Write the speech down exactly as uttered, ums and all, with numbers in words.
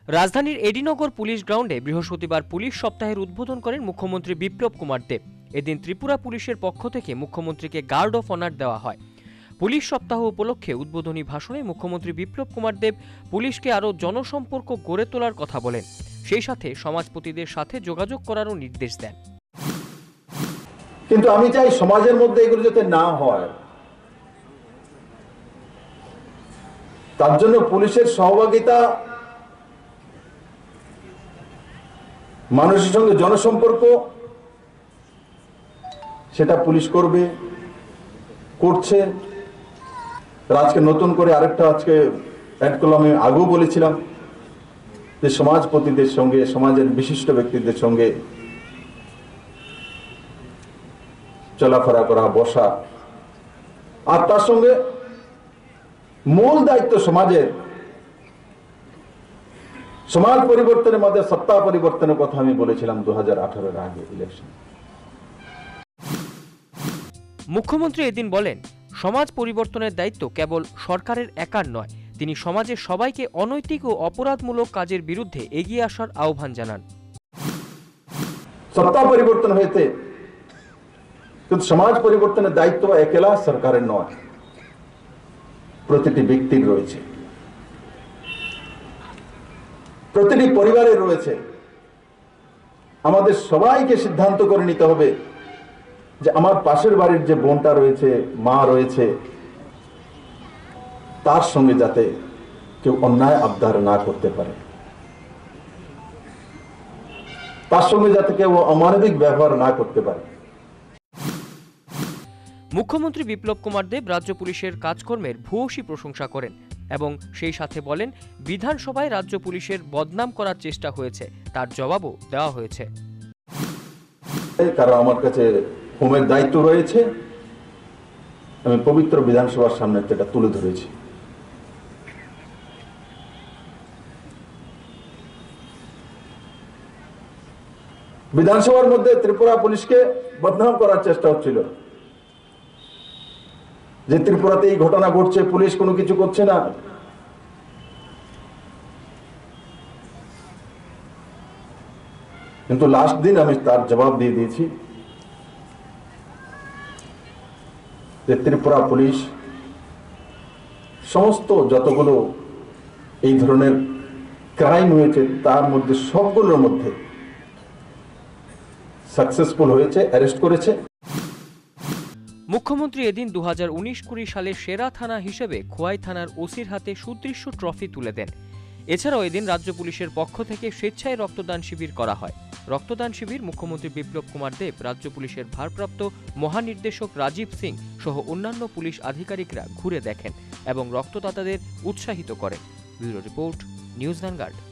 রাজধানীর এডিনগর পুলিশ গ্রাউন্ডে বৃহস্পতিবার পুলিশ সপ্তাহের উদ্বোধন করেন মুখ্যমন্ত্রী বিপ্লব কুমার দেব। এদিন ত্রিপুরা পুলিশের পক্ষ থেকে মুখ্যমন্ত্রীকে গার্ড অফ অনার দেওয়া হয়। পুলিশ সপ্তাহ উপলক্ষে উদ্বোধনী ভাষণে মুখ্যমন্ত্রী বিপ্লব কুমার দেব পুলিশকে আরও জনসম্পর্ক গড়ে তোলার কথা বলেন। সেই সাথে সমাজপতিদের সাথে যোগাযোগ করারও নির্দেশ দেন। কিন্তু আমি চাই সমাজের মধ্যে এগুলো যাতে না হয়, তার জন্য পুলিশের সহভাগিতা, মানুষের সঙ্গে জনসম্পর্ক, সেটা পুলিশ করবে, করছে। আজকে নতুন করে আরেকটা আজকে অ্যাড করলাম, আমি আগেও বলেছিলাম যে সমাজপতিদের সঙ্গে, সমাজের বিশিষ্ট ব্যক্তিদের সঙ্গে চলাফেরা করা, বসা, আর তার সঙ্গে মূল দায়িত্ব সমাজের সমাজ পরিবর্তনের মধ্যে সত্তা পরিবর্তনের কথা আমি বলেছিলাম দু হাজার আঠারোর আগে ইলেকশন। মুখ্যমন্ত্রী এদিন বলেন, সমাজ পরিবর্তনের দায়িত্ব কেবল সরকারের একার নয়। তিনি সমাজের সবাইকে অনৈতিক ও অপরাধমূলক কাজের বিরুদ্ধে এগিয়ে আসার আহ্বান জানান। সত্তা পরিবর্তন হয়েছে, কিন্তু সমাজ পরিবর্তনের দায়িত্ব একলা সরকারের নয়, প্রতিটি ব্যক্তির রয়েছে, প্রতিটি পরিবারের রয়েছে। আমাদের সবাইকে সিদ্ধান্ত করে নিতে হবে যে আমার পাশের বাড়ির যে বোনটা রয়েছে, মা রয়েছে, তার সঙ্গে যাতে কেউ অন্যায় আবদার না করতে পারে, তার সঙ্গে যাতে কেউ অমানবিক ব্যবহার না করতে পারে। মুখ্যমন্ত্রী বিপ্লব কুমার দেব রাজ্য পুলিশের কাজকর্মের ভূয়সী প্রশংসা করেন এবং সেই সাথে বলেন, বিধানসভায় রাজ্য পুলিশের বদনাম করার চেষ্টা হয়েছে, তার জবাবও দেওয়া হয়েছে। কারণ আমার কাছে হোমের দায়িত্ব রয়েছে, আমি পবিত্র বিধানসভার সামনে এটা তুলে ধরেছি। বিধানসভার মধ্যে ত্রিপুরা পুলিশকে বদনাম করার চেষ্টা হচ্ছিল যে ত্রিপুরাতে এই ঘটনা ঘটছে, পুলিশ কোনো কিছু করছে না। কিন্তু লাস্ট দিন আমি তার জবাব দিয়ে দিয়েছি যে ত্রিপুরা পুলিশ সমস্ত যতগুলো এই ধরনের ক্রাইম হয়েছে তার মধ্যে সবগুলোর মধ্যে সাকসেসফুল হয়েছে, অ্যারেস্ট করেছে। মুখ্যমন্ত্রী এদিন দু হাজার উনিশ কুড়ি সালের সেরা থানা হিসেবে খোয়াই থানার ওসির হাতে সুদৃশ্য ট্রফি তুলে দেন। এছাড়াও এদিন রাজ্য পুলিশের পক্ষ থেকে স্বেচ্ছায় রক্তদান শিবির করা হয়। রক্তদান শিবির মুখ্যমন্ত্রী বিপ্লব কুমার দেব, রাজ্য পুলিশের ভারপ্রাপ্ত মহানির্দেশক রাজীব সিং সহ অন্যান্য পুলিশ আধিকারিকরা ঘুরে দেখেন এবং রক্তদাতাদের উৎসাহিত করেন। Bureau report, news vanguard.